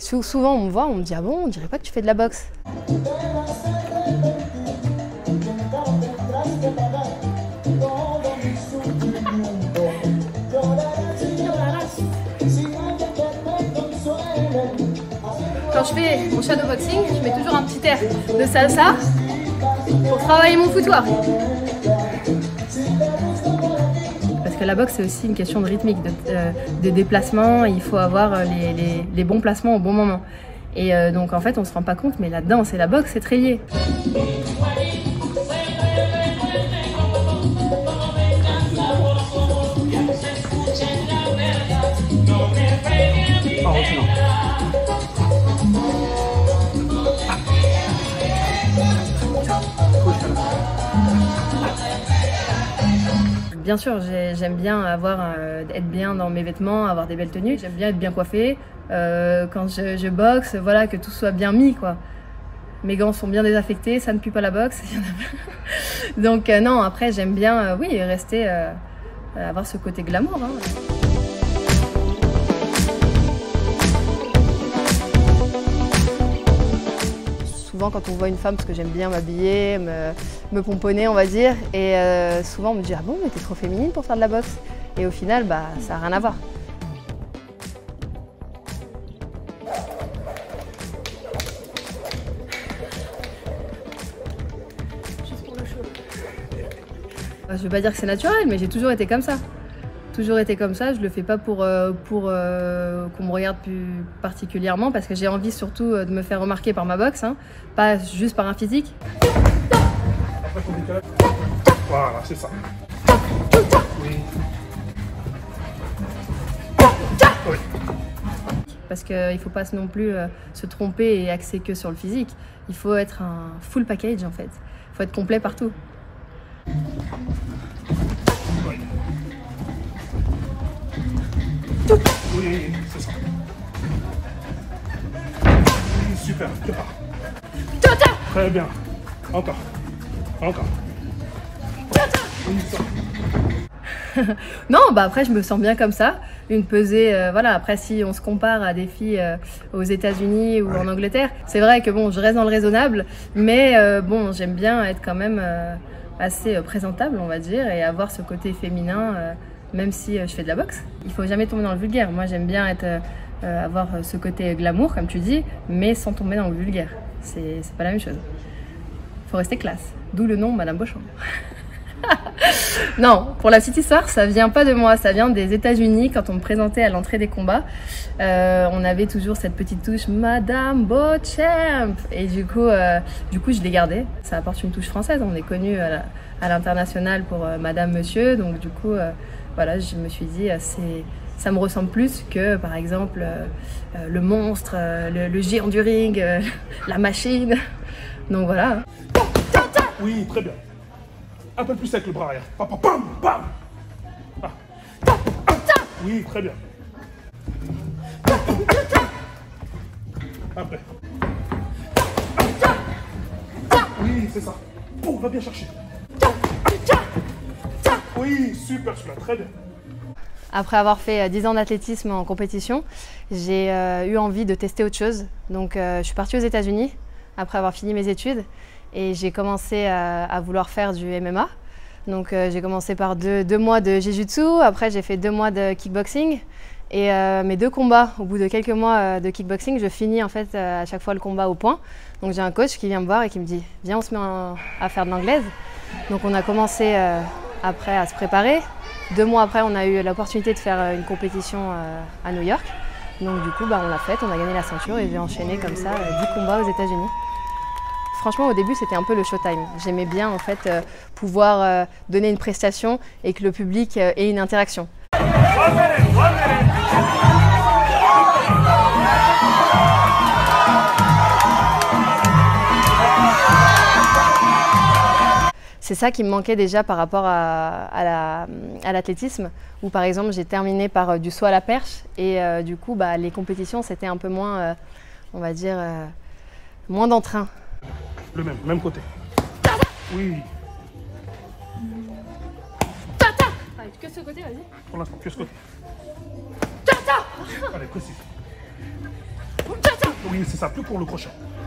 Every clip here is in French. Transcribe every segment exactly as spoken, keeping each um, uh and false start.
Souvent on me voit, on me dit « Ah bon, on dirait pas que tu fais de la boxe ». Quand je fais mon shadowboxing, je mets toujours un petit air de salsa pour travailler mon foootwork. Parce que la boxe, c'est aussi une question de rythmique, de, euh, de déplacement. Il faut avoir les, les, les bons placements au bon moment. Et euh, donc en fait, on se rend pas compte, mais la danse et la boxe, c'est très lié. Bien sûr, j'aime bien avoir, euh, être bien dans mes vêtements, avoir des belles tenues. J'aime bien être bien coiffée. Euh, quand je, je boxe, voilà, que tout soit bien mis, quoi. Mes gants sont bien désaffectés, ça ne pue pas la boxe. Donc euh, non, après j'aime bien, euh, oui, rester, euh, avoir ce côté glamour. Hein. Souvent quand on voit une femme, parce que j'aime bien m'habiller, me, me pomponner on va dire, et euh, souvent on me dit « Ah bon, mais t'es trop féminine pour faire de la boxe ?» Et au final, bah, ça n'a rien à voir. Juste pour le show. Je ne vais pas dire que c'est naturel, mais j'ai toujours été comme ça. Toujours été comme ça, je le fais pas pour, euh, pour euh, qu'on me regarde plus particulièrement, parce que j'ai envie surtout de me faire remarquer par ma boxe, hein, pas juste par un physique. Voilà, c'est ça. Oui. Oui. Parce qu'il ne faut pas non plus euh, se tromper et axer que sur le physique. Il faut être un full package en fait. Il faut être complet partout. Oui. Oui, c'est ça. Super, prépare. Très bien. Encore. Encore. Oui, ça. Non, bah après je me sens bien comme ça. Une pesée, euh, voilà. Après si on se compare à des filles euh, aux États-Unis ou ouais. en Angleterre, c'est vrai que bon, je reste dans le raisonnable, mais euh, bon, j'aime bien être quand même euh, assez euh, présentable, on va dire, et avoir ce côté féminin. Euh, Même si euh, je fais de la boxe, il faut jamais tomber dans le vulgaire. Moi, j'aime bien être, euh, avoir ce côté glamour, comme tu dis, mais sans tomber dans le vulgaire. C'est pas la même chose. Il faut rester classe. D'où le nom Madame Beauchamp. Non, pour la petite histoire, ça vient pas de moi, ça vient des États-Unis. Quand on me présentait à l'entrée des combats, euh, on avait toujours cette petite touche Madame Beauchamp. Et du coup, euh, du coup, je l'ai gardée. Ça apporte une touche française. On est connu à l'international pour euh, Madame, Monsieur. Donc du coup, euh, voilà, je me suis dit, euh, c'est, ça me ressemble plus que, par exemple, euh, euh, le monstre, euh, le, le géant du ring, euh, la machine. Donc voilà. Oui, très bien. Un peu plus avec le bras arrière. Pam, pam, pam. Ah. Oui, très bien. Après. Oui, c'est ça. Oh, va bien chercher. Oui, super, celui-là, très bien. Après avoir fait dix ans d'athlétisme en compétition, j'ai euh, eu envie de tester autre chose. Donc euh, je suis partie aux États-Unis après avoir fini mes études et j'ai commencé à, à vouloir faire du M M A. Donc euh, j'ai commencé par deux, deux mois de Jiu-Jitsu, après j'ai fait deux mois de kickboxing. Et euh, mes deux combats, au bout de quelques mois euh, de kickboxing, je finis en fait euh, à chaque fois le combat au point. Donc j'ai un coach qui vient me voir et qui me dit « Viens, on se met en, à faire de l'anglaise ». Donc on a commencé euh, après à se préparer. Deux mois après, on a eu l'opportunité de faire une compétition euh, à New York. Donc du coup, bah, on l'a faite, on a gagné la ceinture et j'ai enchaîné comme ça euh, dix combats aux États-Unis. Franchement, au début, c'était un peu le showtime. J'aimais bien en fait euh, pouvoir euh, donner une prestation et que le public euh, ait une interaction. C'est ça qui me manquait déjà par rapport à, à l'athlétisme, la, où par exemple j'ai terminé par euh, du saut à la perche et euh, du coup bah, les compétitions c'était un peu moins, euh, on va dire, euh, moins d'entrain. Le même, même côté. Oui. Allez, que ce côté, vas-y. Pour l'instant, que ce côté. Allez, précis. Oui, c'est ça, plus court le crochet.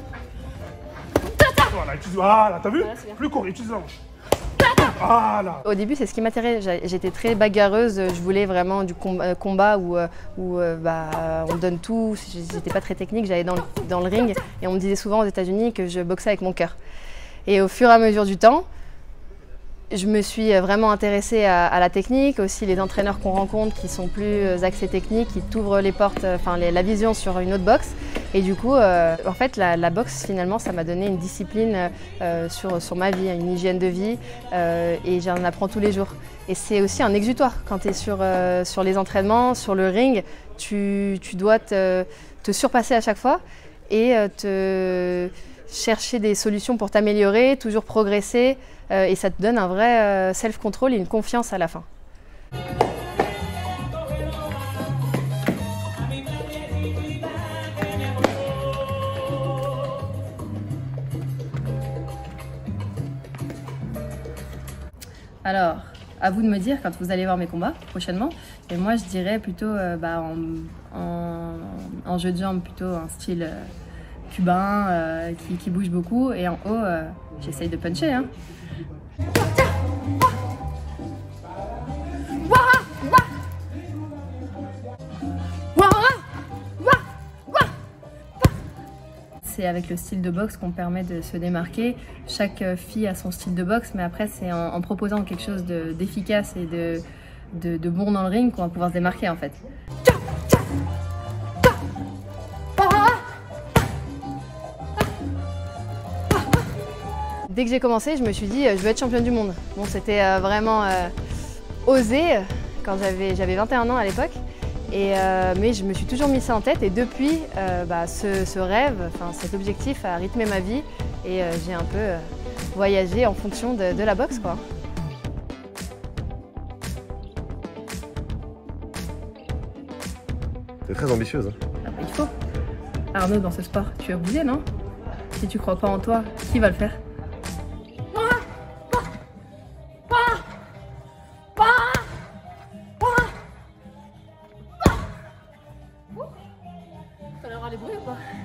Voilà, utilise, voilà, t'as vu? Voilà, plus court, utilise la hanche. Voilà. Au début, c'est ce qui m'intéressait. J'étais très bagarreuse. Je voulais vraiment du combat où, où bah, on donne tout. J'étais pas très technique. J'allais dans, dans le ring et on me disait souvent aux États-Unis que je boxais avec mon cœur. Et au fur et à mesure du temps, je me suis vraiment intéressée à, à la technique, aussi les entraîneurs qu'on rencontre qui sont plus axés techniques, qui t'ouvrent les portes, enfin les, la vision sur une autre boxe. Et du coup, euh, en fait, la, la boxe, finalement, ça m'a donné une discipline euh, sur, sur ma vie, une hygiène de vie, euh, et j'en apprends tous les jours. Et c'est aussi un exutoire. Quand tu es sur, euh, sur les entraînements, sur le ring, tu, tu dois te, te surpasser à chaque fois et euh, te chercher des solutions pour t'améliorer, toujours progresser, euh, et ça te donne un vrai euh, self-control et une confiance à la fin. Alors, à vous de me dire quand vous allez voir mes combats prochainement. Et moi, je dirais plutôt euh, bah, en, en, en jeu de jambes, plutôt un style euh, cubain euh, qui, qui bouge beaucoup. Et en haut, euh, j'essaye de puncher. Hein. C'est avec le style de boxe qu'on permet de se démarquer. Chaque fille a son style de boxe, mais après c'est en, en proposant quelque chose d'efficace et de, de, de bon dans le ring qu'on va pouvoir se démarquer en fait. Dès que j'ai commencé, je me suis dit je veux être championne du monde. Bon, c'était euh, vraiment euh, osé quand j'avais j'avais vingt et un ans à l'époque. Et euh, mais je me suis toujours mis ça en tête et depuis, euh, bah, ce, ce rêve, enfin, cet objectif a rythmé ma vie et euh, j'ai un peu euh, voyagé en fonction de, de la boxe, quoi. T'es très ambitieuse. Hein. Ah, bah, il faut. Arnaud, dans ce sport, tu as oublié, non? Si tu crois pas en toi, qui va le faire? Ça leur a les bruits ou pas?